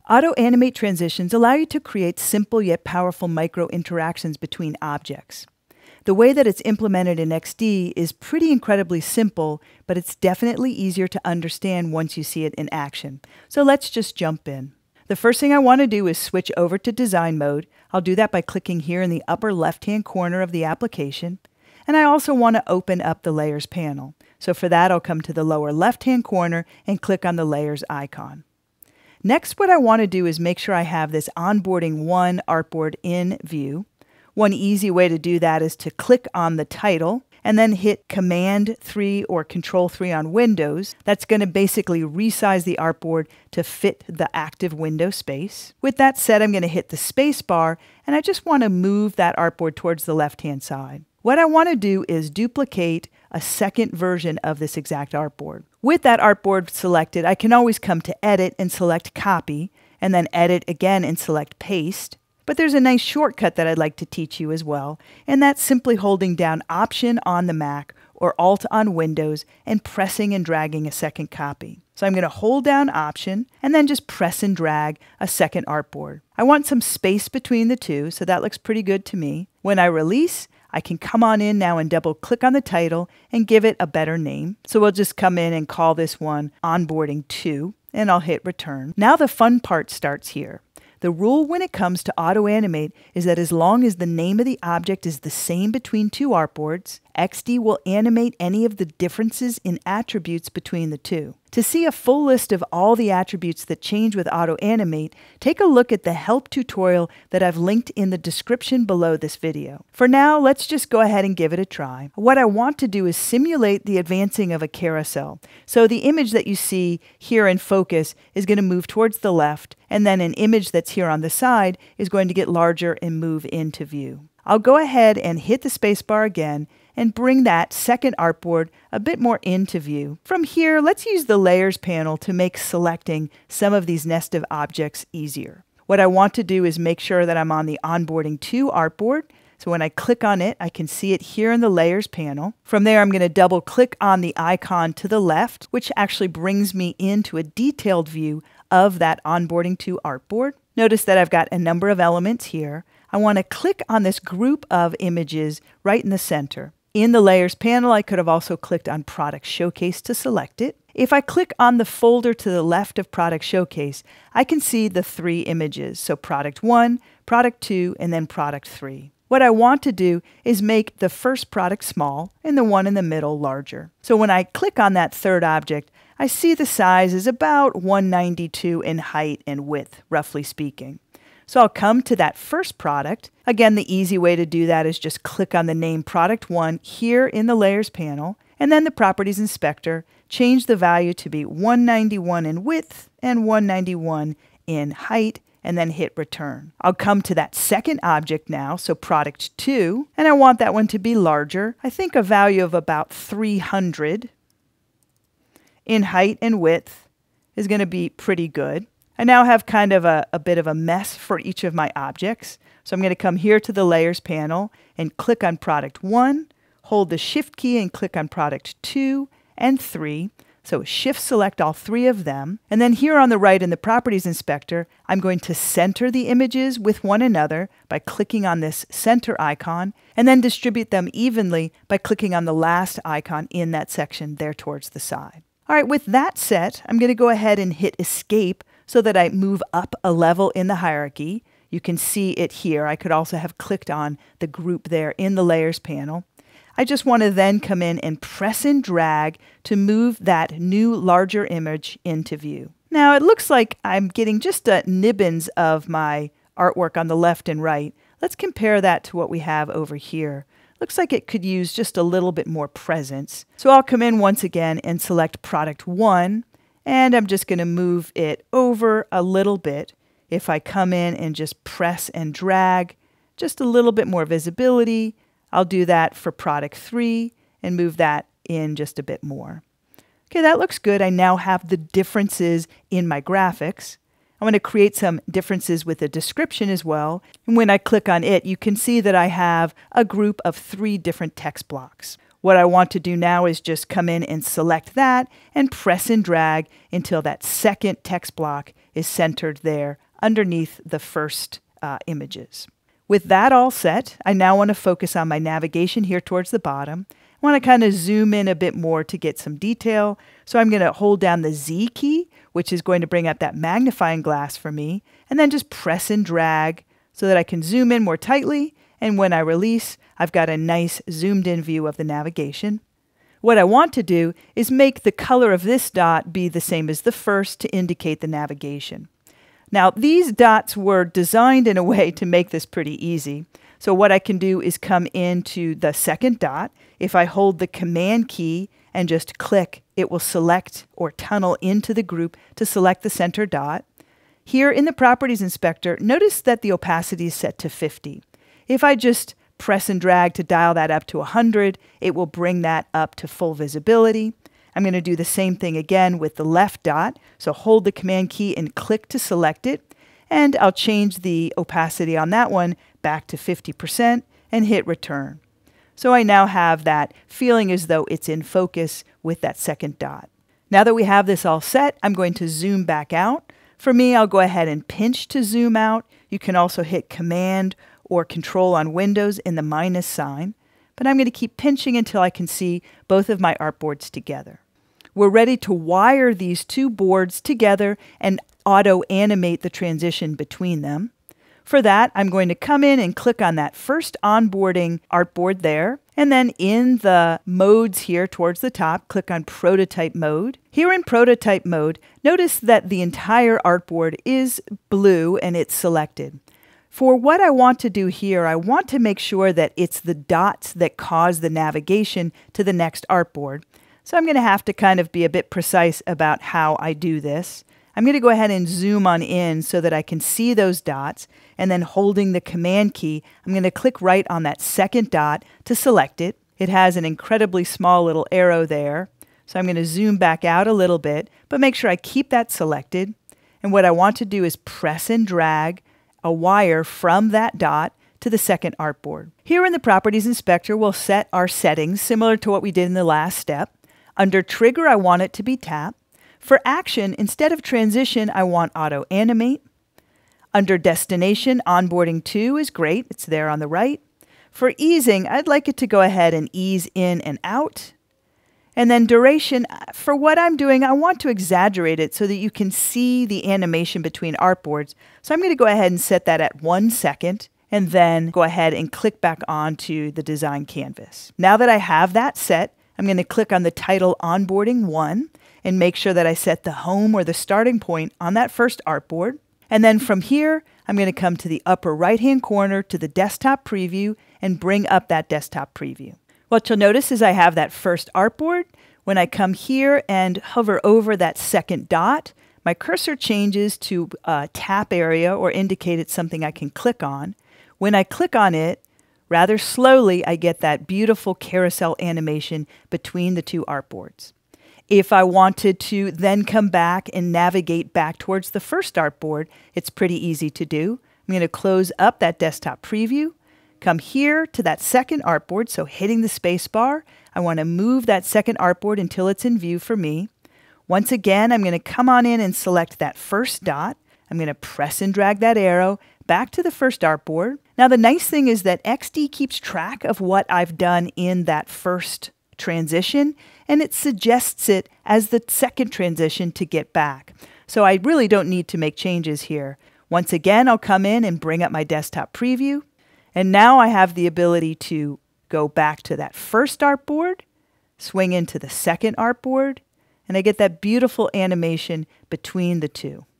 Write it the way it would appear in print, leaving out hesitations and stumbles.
Auto-animate transitions allow you to create simple yet powerful micro interactions between objects. The way that it's implemented in XD is pretty incredibly simple, but it's definitely easier to understand once you see it in action. So let's just jump in. The first thing I want to do is switch over to design mode. I'll do that by clicking here in the upper left-hand corner of the application. And I also want to open up the Layers panel. So for that, I'll come to the lower left-hand corner and click on the Layers icon. Next, what I want to do is make sure I have this Onboarding 1 artboard in view. One easy way to do that is to click on the title and then hit Command 3 or Control 3 on Windows. That's going to basically resize the artboard to fit the active window space. With that said, I'm going to hit the space bar and I just want to move that artboard towards the left-hand side. What I want to do is duplicate a second version of this exact artboard. With that artboard selected, I can always come to Edit and select Copy, and then Edit again and select Paste. But there's a nice shortcut that I'd like to teach you as well, and that's simply holding down Option on the Mac or Alt on Windows and pressing and dragging a second copy. So I'm going to hold down Option and then just press and drag a second artboard. I want some space between the two, so that looks pretty good to me. When I release, I can come on in now and double click on the title and give it a better name. So we'll just come in and call this one Onboarding 2, and I'll hit Return. Now the fun part starts here. The rule when it comes to Auto-animate is that as long as the name of the object is the same between two artboards, XD will animate any of the differences in attributes between the two. To see a full list of all the attributes that change with Auto-animate, take a look at the help tutorial that I've linked in the description below this video. For now, let's just go ahead and give it a try. What I want to do is simulate the advancing of a carousel. So the image that you see here in focus is going to move towards the left, and then an image that's here on the side is going to get larger and move into view. I'll go ahead and hit the spacebar again and bring that second artboard a bit more into view. From here, let's use the Layers panel to make selecting some of these nested objects easier. What I want to do is make sure that I'm on the Onboarding 2 artboard. So when I click on it, I can see it here in the Layers panel. From there, I'm going to double click on the icon to the left, which actually brings me into a detailed view of that Onboarding 2 artboard. Notice that I've got a number of elements here. I want to click on this group of images right in the center. In the Layers panel, I could have also clicked on Product Showcase to select it. If I click on the folder to the left of Product Showcase, I can see the three images. So Product 1, Product 2, and then Product 3. What I want to do is make the first product small and the one in the middle larger. So when I click on that third object, I see the size is about 192 in height and width, roughly speaking. So I'll come to that first product. Again, the easy way to do that is just click on the name Product 1 here in the Layers panel, and then the Properties Inspector, change the value to be 191 in width and 191 in height, and then hit Return. I'll come to that second object now, so Product 2, and I want that one to be larger. I think a value of about 300 in height and width is going to be pretty good. I now have kind of a bit of a mess for each of my objects. So I'm going to come here to the Layers panel and click on Product 1, hold the Shift key and click on Product 2 and 3. So Shift select all three of them. And then here on the right in the Properties Inspector, I'm going to center the images with one another by clicking on this center icon, and then distribute them evenly by clicking on the last icon in that section there towards the side. All right, with that set, I'm going to go ahead and hit Escape so that I move up a level in the hierarchy. You can see it here. I could also have clicked on the group there in the Layers panel. I just want to then come in and press and drag to move that new larger image into view. Now it looks like I'm getting just a nibbins of my artwork on the left and right. Let's compare that to what we have over here. Looks like it could use just a little bit more presence. So I'll come in once again and select Product 1. And I'm just going to move it over a little bit. If I come in and just press and drag, just a little bit more visibility, I'll do that for Product 3 and move that in just a bit more. Okay, that looks good. I now have the differences in my graphics. I'm going to create some differences with the description as well. And when I click on it, you can see that I have a group of 3 different text blocks. What I want to do now is just come in and select that and press and drag until that second text block is centered there underneath the first images. With that all set, I now want to focus on my navigation here towards the bottom. I want to kind of zoom in a bit more to get some detail. So I'm going to hold down the Z key, which is going to bring up that magnifying glass for me, and then just press and drag so that I can zoom in more tightly. And when I release, I've got a nice zoomed in view of the navigation. What I want to do is make the color of this dot be the same as the first to indicate the navigation. Now, these dots were designed in a way to make this pretty easy. So what I can do is come into the second dot. If I hold the Command key and just click, it will select or tunnel into the group to select the center dot. Here in the Properties Inspector, notice that the opacity is set to 50. If I just press and drag to dial that up to 100, it will bring that up to full visibility. I'm going to do the same thing again with the left dot. So hold the Command key and click to select it. And I'll change the opacity on that one back to 50% and hit return. So I now have that feeling as though it's in focus with that second dot. Now that we have this all set, I'm going to zoom back out. For me, I'll go ahead and pinch to zoom out. You can also hit Command or Control on Windows in the minus sign. But I'm going to keep pinching until I can see both of my artboards together. We're ready to wire these two boards together and auto-animate the transition between them. For that, I'm going to come in and click on that first onboarding artboard there. And then in the modes here towards the top, click on Prototype Mode. Here in Prototype Mode, notice that the entire artboard is blue and it's selected. For what I want to do here, I want to make sure that it's the dots that cause the navigation to the next artboard. So I'm going to have to kind of be a bit precise about how I do this. I'm going to go ahead and zoom on in so that I can see those dots, and then holding the Command key, I'm going to click right on that second dot to select it. It has an incredibly small little arrow there, so I'm going to zoom back out a little bit, but make sure I keep that selected. And what I want to do is press and drag a wire from that dot to the second artboard. Here in the Properties Inspector, we'll set our settings similar to what we did in the last step. Under Trigger, I want it to be tap. For action, instead of transition, I want Auto-animate. Under Destination, Onboarding To is great. It's there on the right. For easing, I'd like it to go ahead and ease in and out. And then Duration, for what I'm doing, I want to exaggerate it so that you can see the animation between artboards. So I'm going to go ahead and set that at 1 second, and then go ahead and click back onto the design canvas. Now that I have that set, I'm going to click on the title Onboarding 1 and make sure that I set the home or the starting point on that first artboard. And then from here, I'm going to come to the upper right-hand corner to the desktop preview and bring up that desktop preview. What you'll notice is I have that first artboard. When I come here and hover over that second dot, my cursor changes to a tap area or indicate it's something I can click on. When I click on it, rather slowly, I get that beautiful carousel animation between the two artboards. If I wanted to then come back and navigate back towards the first artboard, it's pretty easy to do. I'm going to close up that desktop preview, come here to that second artboard, so hitting the space bar, I want to move that second artboard until it's in view for me. Once again, I'm going to come on in and select that first dot. I'm going to press and drag that arrow back to the first artboard. Now the nice thing is that XD keeps track of what I've done in that first transition, and it suggests it as the second transition to get back. So I really don't need to make changes here. Once again, I'll come in and bring up my desktop preview, and now I have the ability to go back to that first artboard, swing into the second artboard, and I get that beautiful animation between the two.